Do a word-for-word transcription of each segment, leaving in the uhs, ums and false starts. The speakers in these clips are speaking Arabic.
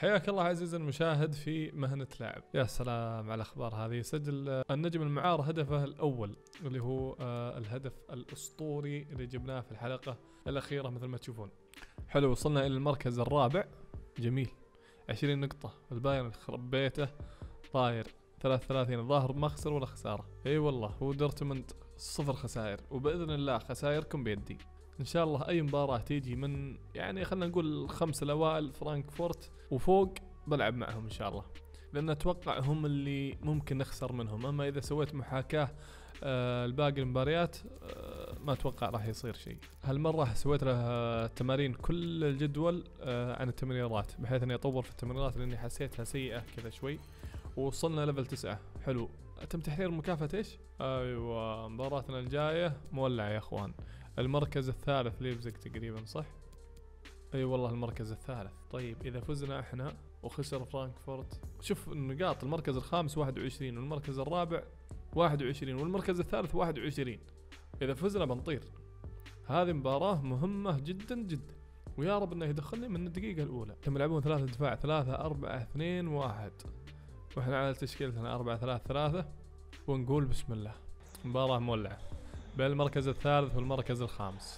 حياك الله عزيزي المشاهد في مهنة لاعب. يا سلام على الأخبار هذه. سجل النجم المعار هدفه الأول اللي هو الهدف الأسطوري اللي جبناه في الحلقة الأخيرة مثل ما تشوفون. حلو، وصلنا إلى المركز الرابع. جميل، عشرين نقطة. البايرن خرب بيته طاير ثلاثة وثلاثين، الظاهر ما خسر ولا خسارة. اي والله، هو دورتموند صفر خسائر، وبإذن الله خسائركم بيدي ان شاء الله. اي مباراة تيجي من يعني خلينا نقول الخمسة الاوائل فرانكفورت وفوق بلعب معهم ان شاء الله، لان اتوقع هم اللي ممكن نخسر منهم. اما اذا سويت محاكاة آه الباقي المباريات آه ما اتوقع راح يصير شيء. هالمرة سويت له تمارين كل الجدول آه عن التمريرات، بحيث اني اطور في التمريرات لاني حسيتها سيئة كذا شوي. ووصلنا ليفل تسعة. حلو، تم تحرير مكافأة ايش؟ ايوه، مباراتنا الجاية مولعة يا اخوان. المركز الثالث ليبزيغ تقريبا، صح؟ اي أيوة والله المركز الثالث. طيب اذا فزنا احنا وخسر فرانكفورت، شوف النقاط، المركز الخامس واحد وعشرين، والمركز الرابع واحد وعشرين، والمركز الثالث واحد وعشرين. اذا فزنا بنطير. هذه مباراة مهمة جدا جدا، ويا رب انه يدخلني من الدقيقة الاولى. تم يلعبون ثلاثة دفاع، ثلاثة أربعة اثنين واحد، واحنا على تشكيلتنا أربعة ثلاثة ثلاثة، ونقول بسم الله. مباراة مولعة بين المركز الثالث والمركز الخامس.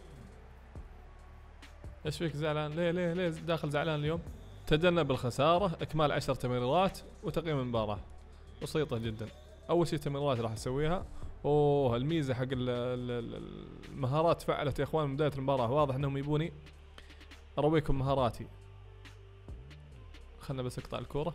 ايش فيك زعلان؟ ليه ليه ليه داخل زعلان اليوم؟ تجنب الخسارة، اكمال عشر تمريرات وتقييم المباراة. بسيطة جدا. اول شيء تمريرات راح اسويها. اوه، الميزة حق المهارات فعلت يا اخوان من بداية المباراة، واضح انهم يبوني ارويكم مهاراتي. خلنا بس اقطع الكورة.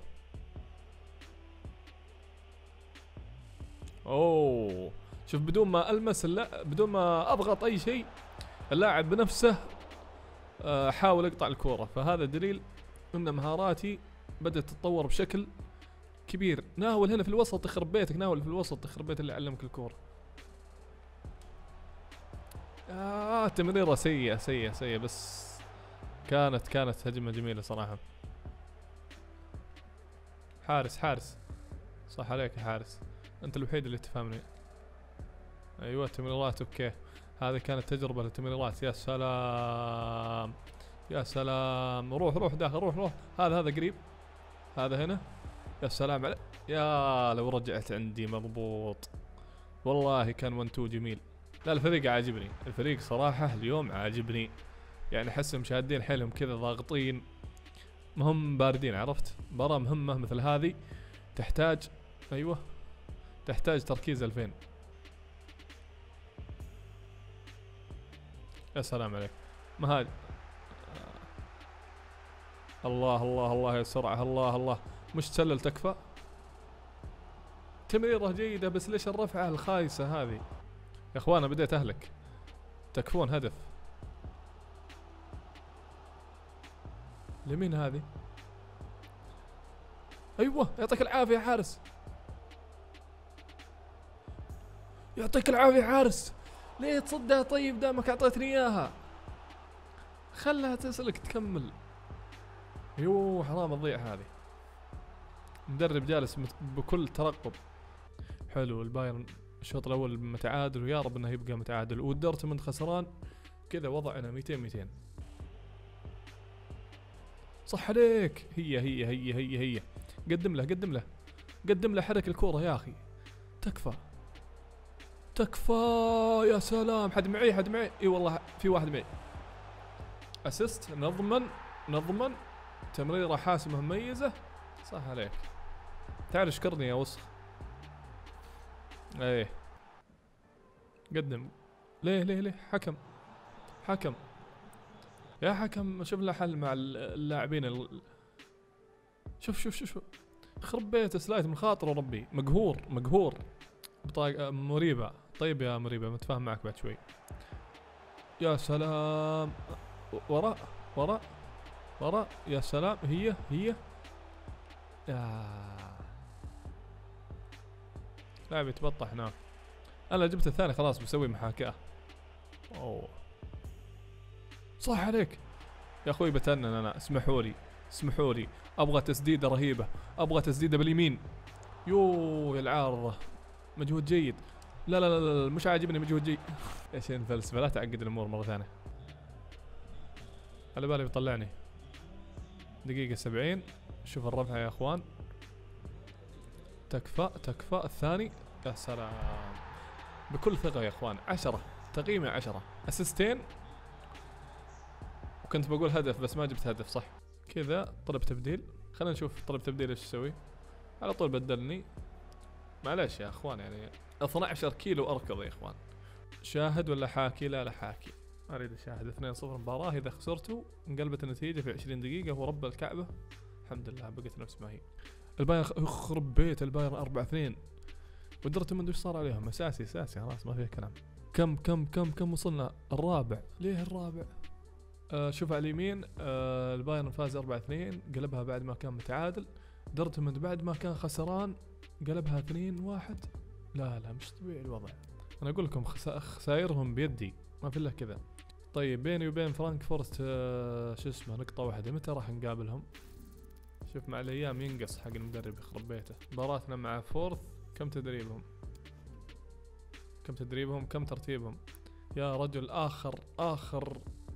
اوه شوف، بدون ما المس اللاعب، بدون ما اضغط اي شيء، اللاعب بنفسه حاول اقطع الكورة. فهذا دليل ان مهاراتي بدأت تتطور بشكل كبير. ناول هنا في الوسط تخرب بيتك، ناول في الوسط تخرب بيت اللي علمك الكورة. آه تمريرة سيئة سيئة سيئة، بس كانت كانت هجمة جميلة صراحة. حارس حارس، صح عليك يا حارس، انت الوحيد اللي تفهمني. ايوه تمريرات اوكي، هذه كانت تجربة للتمريرات. يا سلام يا سلام، روح روح داخل، روح روح. هذا هذا قريب، هذا هنا. يا سلام عليك، يا لو رجعت عندي مضبوط. والله كان ون تو جميل. لا الفريق عاجبني، الفريق صراحة اليوم عاجبني. يعني احسهم شادين حيلهم كذا، ضاغطين، مهم باردين. عرفت، مباراة مهمة مثل هذه تحتاج، ايوه تحتاج تركيز ألفين. يا سلام عليك، مهاج. الله الله الله يا سرعة، الله الله. مش تسلل تكفى. تمريرة جيدة، بس ليش الرفعة الخايسة هذه يا اخوان؟ بديت اهلك، تكفون هدف. لمين هذه؟ ايوه يعطيك العافية يا حارس، يعطيك العافية يا حارس. ليه تصدها؟ طيب دامك اعطيتني اياها خلها تسلك تكمل. يوه حرام تضيع هذه. مدرب جالس بكل ترقب. حلو، البايرن الشوط الاول متعادل، ويا رب انه يبقى متعادل، والدورتموند خسران. كذا وضعنا ميتين ميتين. صح عليك، هي هي هي هي هي. قدم له قدم له قدم له، حرك الكورة يا اخي. تكفى تكفى. يا سلام، حد معي حد معي. اي والله في واحد معي. اسيست، نضمن نضمن. تمريرة حاسمة مميزة. صح عليك. تعال اشكرني يا وسخ. ايه قدم. ليه ليه ليه حكم حكم يا حكم، شوف له حل مع اللاعبين ال... شوف شوف شوف شوف خرب بيت سلايت من خاطر ربي. مقهور مقهور بطاقة مريبة. طيب يا مريبة متفاهم معك بعد شوي. يا سلام، وراء وراء وراء. يا سلام، هي هي. يا لاعب يتبطح هناك. انا جبت الثاني خلاص، بسوي محاكاة. اوه صح عليك يا اخوي، بتنن انا. اسمحوا لي اسمحوا لي، ابغى تسديدة رهيبة، ابغى تسديدة باليمين. يوه يا العارضة، مجهود جيد. لا لا لا, لا مش عاجبني مجهود جيد. ايش الفلسفة؟ لا تعقد الامور مرة ثانية، على بالي بيطلعني. دقيقة سبعين. شوف الرفعة يا اخوان، تكفى تكفى. الثاني يا سلام، بكل ثقة يا اخوان. عشرة تقييمي، عشرة. اسيستين، وكنت بقول هدف بس ما جبت هدف صح. كذا طلب تبديل، خلينا نشوف طلب تبديل ايش يسوي. على طول بدلني. معلش يا اخوان يعني اثنا عشر كيلو اركض يا اخوان. شاهد ولا حاكي؟ لا لا حاكي. اريد اشاهد. اثنين صفر مباراة، اذا خسرتوا انقلبت النتيجة في عشرين دقيقة ورب الكعبة الحمد لله بقيت نفس ما هي. البايرن يخرب بيت البايرن أربعة اثنين. ودورتموند ايش صار عليهم؟ اساسي اساسي خلاص ما فيها كلام. كم كم كم كم وصلنا؟ الرابع. ليه الرابع؟ آه شوف على اليمين، آه البايرن فاز أربعة اثنين، قلبها بعد ما كان متعادل. دورتموند بعد ما كان خسران قلبها اثنين واحد. لا لا مش طبيعي الوضع. انا اقول لكم خسا خسائرهم بيدي ما في الا كذا. طيب بيني وبين فرانكفورت آه شو اسمه نقطة واحدة، متى راح نقابلهم؟ شوف مع الايام ينقص حق المدرب يخرب بيته. مباراتنا مع فورث كم تدريبهم؟ كم تدريبهم؟ كم ترتيبهم؟ يا رجل اخر اخر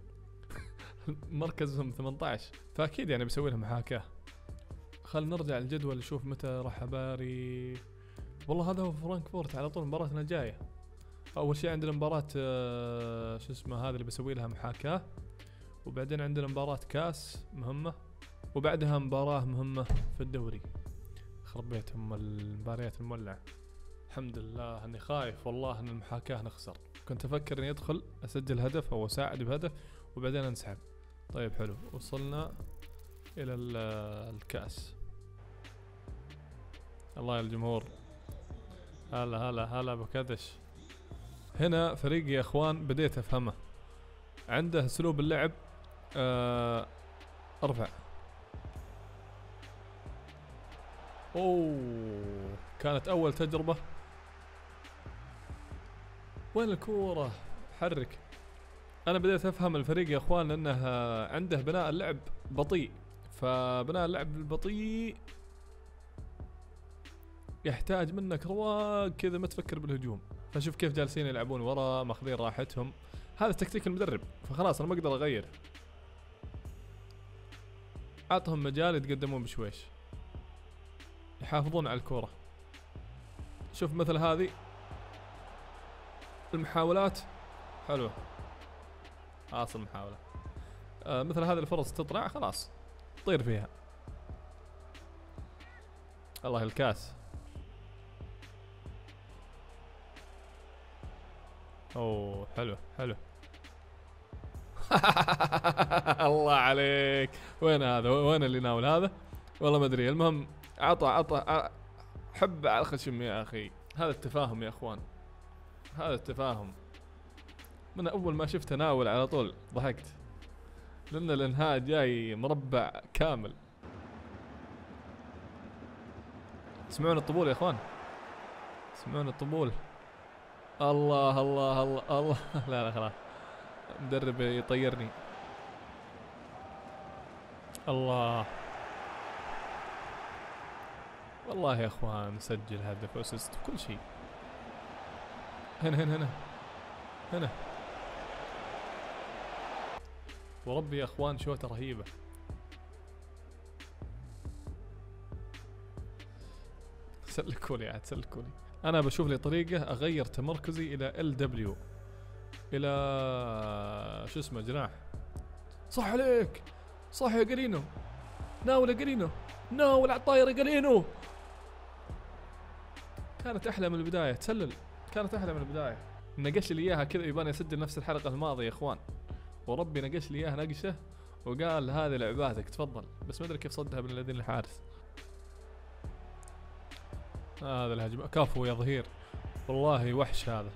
مركزهم ثمانية عشر، فاكيد يعني بيسوي لهم محاكاة. خل نرجع الجدول نشوف متى راح باري. والله هذا هو فرانكفورت على طول مباراتنا الجاية. اول شيء عندنا مباراة آه شو اسمه هذا اللي بسوي لها محاكاة، وبعدين عندنا مباراة كاس مهمة، وبعدها مباراة مهمة في الدوري. خرب بيتهم المباريات المولعة. الحمد لله اني خايف والله ان المحاكاة نخسر. كنت افكر اني ادخل اسجل هدف او اساعد بهدف وبعدين انسحب. طيب حلو، وصلنا الى الكاس. الله يا الجمهور. هلا هلا هلا بكدش. هنا فريق يا اخوان بديت افهمه، عنده اسلوب اللعب. آه ارفع. اوه كانت اول تجربة. وين الكورة؟ حرك. انا بديت افهم الفريق يا اخوان لانه عنده بناء اللعب بطيء، فبناء اللعب البطيء يحتاج منك رواق كذا ما تفكر بالهجوم. فشوف كيف جالسين يلعبون ورا ماخذين راحتهم. هذا تكتيك المدرب، فخلاص انا ما اقدر اغير. اعطهم مجال يتقدمون بشويش، يحافظون على الكورة. شوف مثل هذه المحاولات حلوة، اصل محاولة. آه مثل هذه الفرص تطلع خلاص طير فيها. الله الكاس. اوه حلو حلو. الله عليك. وين هذا؟ وين اللي ناول هذا؟ والله ما ادري. المهم عطى عطى حب على الخشم يا اخي. هذا التفاهم يا اخوان، هذا التفاهم. من اول ما شفت ناول على طول ضحكت، لان الانهاء جاي مربع كامل. تسمعون الطبول يا اخوان؟ تسمعون الطبول؟ الله الله الله الله. لا لا خلاص مدرب يطيرني. الله والله يا اخوان سجل هدف واسيست وكل شيء. هنا هنا هنا هنا. وربي يا اخوان شوطة رهيبة. سلكولي عاد سلكولي. انا بشوف لي طريقة اغير تمركزي الى ال دبليو، الى شو اسمه جناح. صح عليك، صح يا قرينو. ناول يا قرينو، ناول على الطاير يا قرينو. كانت احلى من البداية، تسلل. كانت احلى من البداية. نقش لي اياها كذا يباني اسجل نفس الحلقة الماضية يا اخوان. وربي نقش لي اياها نقشة وقال هذه لعباتك تفضل، بس ما ادري كيف صدها من الذين الحارس. هذا الهجمة كفو يا ظهير، والله وحش هذا.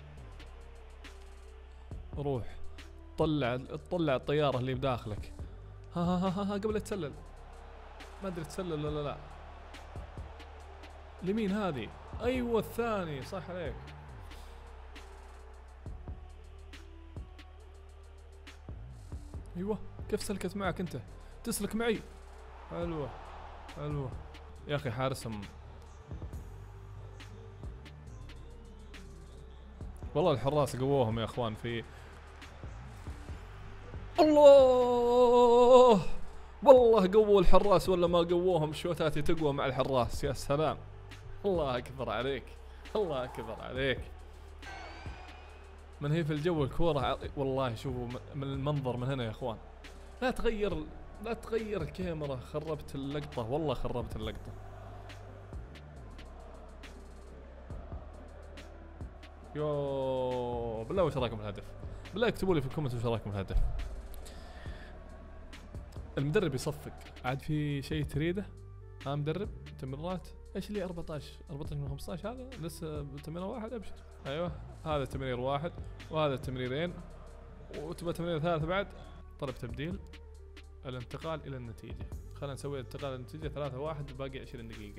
روح طلع طلع الطيارة اللي بداخلك. ها ها ها ها قبل تسلل. ما ادري تسلل ولا لا. لمين هذه؟ ايوه الثاني صح عليك. ايوه كيف سلكت معك انت؟ تسلك معي. حلوة حلوة يا اخي. حارسهم والله الحراس قووهم يا اخوان في. الله والله قووا الحراس ولا ما قووهم، شوتاتي تقوى مع الحراس. يا سلام، الله اكبر عليك، الله اكبر عليك. من هي في الجو الكورة والله. شوفوا من المنظر من هنا يا اخوان. لا تغير لا تغير الكاميرا، خربت اللقطة والله، خربت اللقطة. يو بالله وش رايكم الهدف؟ بالله اكتبوا لي في الكومنت وش رايكم الهدف. المدرب يصفق عاد في شيء تريده؟ ها مدرب تمريرات ايش اللي أربعطعش أربعطعش من خمسطعش هذا لسه بتمرير واحد. ابشر ايوه هذا تمرير واحد وهذا تمريرين وتبغى تمرير ثالث بعد. طلب تبديل الانتقال الى النتيجة. خلينا نسوي الانتقال الى النتيجة ثلاثة واحد باقي عشرين دقيقة.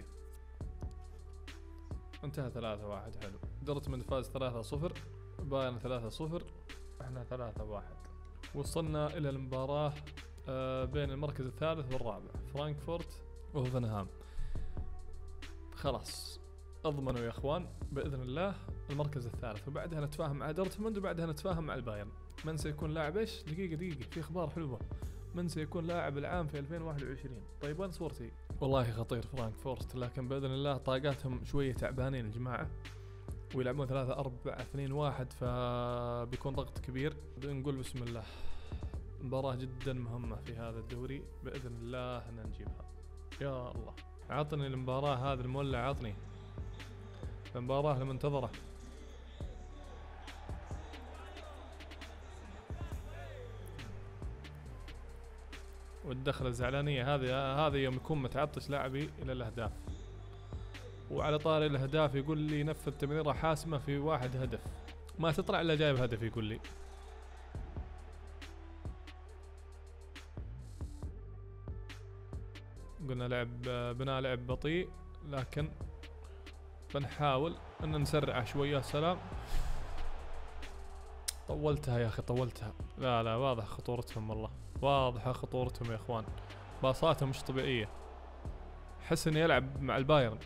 انتهى ثلاثة واحد. حلو. دورتموند فاز ثلاثة صفر، بايرن ثلاثة صفر، احنا ثلاثة واحد. وصلنا الى المباراة آه بين المركز الثالث والرابع فرانكفورت وهوفنهام. خلاص اضمنوا يا اخوان باذن الله المركز الثالث، وبعدها نتفاهم مع دورتموند وبعدها نتفاهم مع البايرن. من سيكون لاعب ايش؟ دقيقة دقيقة في اخبار حلوة. من سيكون لاعب العام في ألفين وواحد وعشرين؟ طيب وين صورتي؟ والله خطير فرانكفورت، لكن باذن الله طاقاتهم شوية تعبانين الجماعة، ويلعبون ثلاثة أربعة اثنين واحد، فبيكون ضغط كبير. نقول بسم الله، مباراة جدا مهمة في هذا الدوري، بإذن الله أن نجيبها. يا الله عطني المباراة هذه المولع، عطني المباراة المنتظرة. والدخلة الزعلانية هذه هذه يوم يكون متعطش لاعبي إلى الأهداف. وعلى طاري الأهداف يقول لي نفذ تمريرة حاسمة في واحد هدف، ما تطلع إلا جايب هدف يقول لي. قلنا لعب بنا لعب بطيء، لكن بنحاول ان نسرعه شوية. سلام. طولتها يا اخي طولتها. لا لا واضح خطورتهم، والله واضحة خطورتهم يا اخوان، باصاتهم مش طبيعية. حس اني يلعب مع البايرن.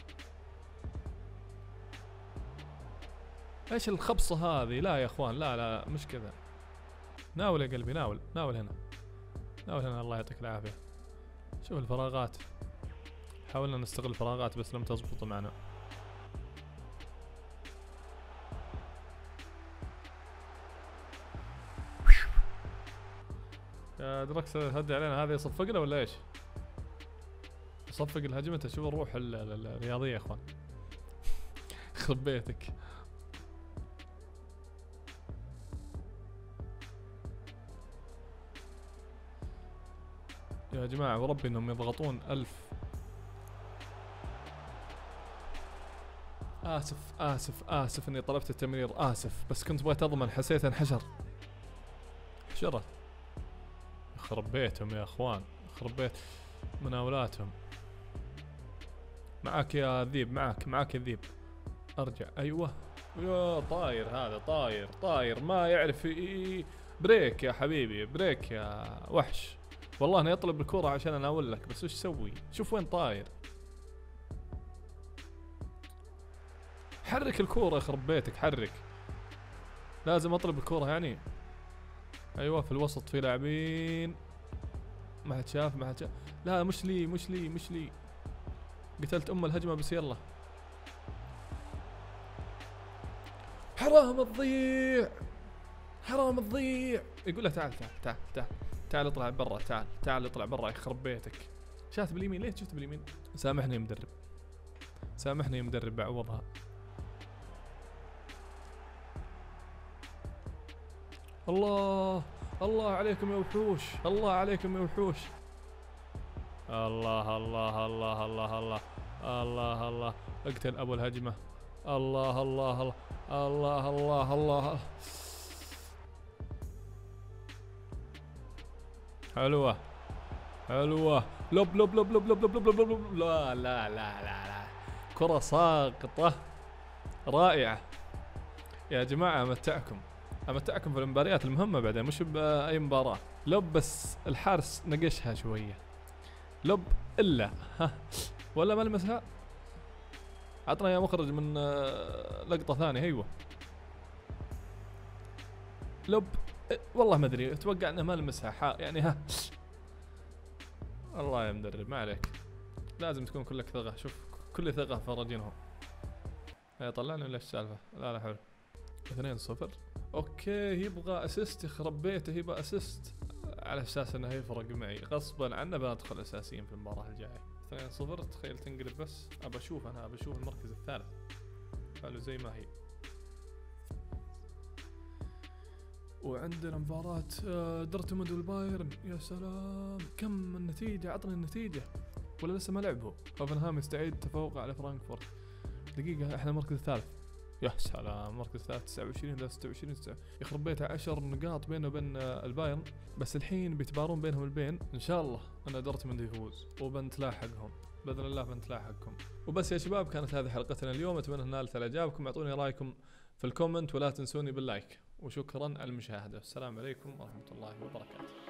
ايش الخبصة هذه؟ لا يا اخوان لا لا مش كذا. ناول يا قلبي ناول ناول هنا ناول هنا الله يعطيك العافية. شوف الفراغات، حاولنا نستغل الفراغات بس لم تزبط معنا. يا دراكس هدي علينا، هذا يصفقنا ولا ايش؟ يصفق الهجمة. تشوف الروح الرياضية يا اخوان. يخرب بيتك. يا جماعة وربي انهم يضغطون ألف. آسف آسف آسف اني طلبت التمرير، آسف بس كنت بغيت اضمن، حسيت انحشر. حشرة. يخرب بيتهم يا اخوان، يخرب بيت مناولاتهم. معاك يا ذيب، معاك معاك يا ذيب. ارجع ايوه. يا طاير هذا، طاير طاير ما يعرف ي... بريك يا حبيبي، بريك يا وحش. والله انا يطلب الكرة عشان اناول لك، بس وش سوي؟ شوف وين طاير. حرك الكرة يخرب بيتك، حرك. لازم اطلب الكرة يعني. ايوه في الوسط في لاعبين. ما حد شاف ما حد شاف. لا مش لي مش لي مش لي. قتلت ام الهجمة بس يلا. حرام تضيع، حرام تضيع. يقول له تعال تعال تعال تعال تعال اطلع برا، تعال تعال اطلع برا يخرب بيتك. شات باليمين، ليه شفت باليمين؟ سامحني يا مدرب، سامحني يا مدرب بعوضها. الله الله عليكم يا وحوش، الله عليكم يا وحوش. الله الله الله الله الله الله الله. اقتل ابو الهجمة. الله الله الله الله الله الله. حلوة حلوة. لب لب لب لب لب لب لب لب لب. لا لا لا لا لا. كرة ساقطة رائعة يا جماعة. امتعكم امتعكم في المباريات المهمة بعدين، مش بأي مباراة. لب بس الحارس نقشها شوية. لب الا ها ولا ما لمسها. عطنا يا مخرج من لقطة ثانية. ايوه لب والله ما ادري، اتوقع انه ما لمسها يعني. ها الله يا مدرب، ما عليك، لازم تكون كلك ثقة. شوف كل ثقة فرجينهم. هي طلعنا ولا ايش السالفة؟ لا لا حلو. اثنين صفر. اوكي يبغى اسيست، يخرب بيته يبغى اسيست على اساس انه يفرق معي، غصبا عنه بندخل اساسيين في المباراة الجاية. اثنين صفر، تخيل تنقلب. بس ابى اشوف، انا ابى اشوف المركز الثالث. حلو زي ما هي. وعندنا مباراة آه، دورتموند والبايرن. يا سلام، كم النتيجة؟ عطني النتيجة. ولا لسه ما لعبوا؟ هوفنهايم يستعيد تفوقه على فرانكفورت. دقيقة، احنا المركز الثالث. يا سلام، المركز الثالث تسعة وعشرين لا ستة وعشرين. يخرب بيته، عشر نقاط بينه وبين آه، البايرن. بس الحين بيتبارون بينهم البين. ان شاء الله ان دورتموند يفوز وبنتلاحقهم باذن الله، بنتلاحقكم. وبس يا شباب، كانت هذه حلقتنا اليوم، اتمنى انها نالت اعجابكم. اعطوني رايكم في الكومنت ولا تنسوني باللايك، وشكرا على المشاهدة. السلام عليكم ورحمة الله وبركاته.